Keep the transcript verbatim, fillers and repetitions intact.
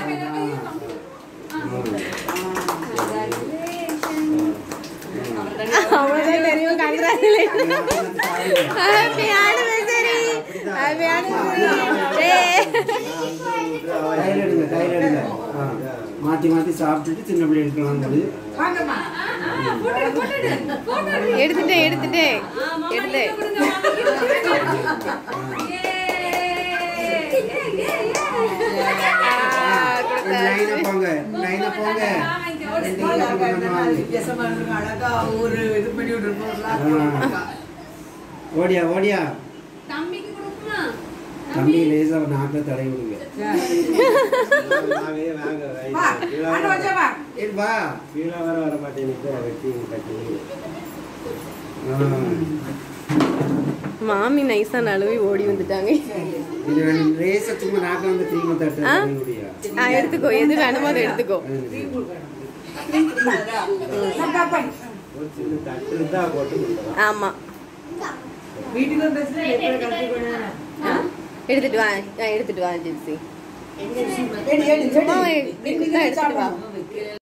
அவளே தெரியும் congratulations happy anniversary happy anniversary கையில எடுங்க கையில எடுங்க மாத்தி மாத்தி சாப்பிட்டுட்டு சின்ன பிள்ளை எடுக்கலாம் வாங்கம்மா எடுத்துட்டே எடுத்துட்டே எடுத்து நைனா போங்க நைனா போங்க அழகா ஒரு இது பண்ணி விட்டுருப்போம் ஓடியா ஓடியா தம்பிக்கு கொடுக்குமா தம்பி லேசா நாக்க தடை விடுங்க வாவே வாங்க வா அண்ணா வா வா ஏ வா கீழ வர வர மாட்டேங்குது வெட்டி கட்டி மாமி நைஸா நழுவி ஓடி வந்துட்டாங்க இது லேசா சும்மா நாக்க வந்து தீங்க தட்ட முடியா ஆ எடுத்துக்கோ எது வேணுமோ அதை எடுத்துக்கோ ஒரு சின்ன தட்டு தான் போட்டு கொடுத்தோம் ஆமா வீட்டுக்கு பேசுனா எப்படி கட்டி போனா எடுத்துட்டு வா எடுத்துட்டு வா ஜென்சி எடி எடி சும்மா எடுத்துட்டு வா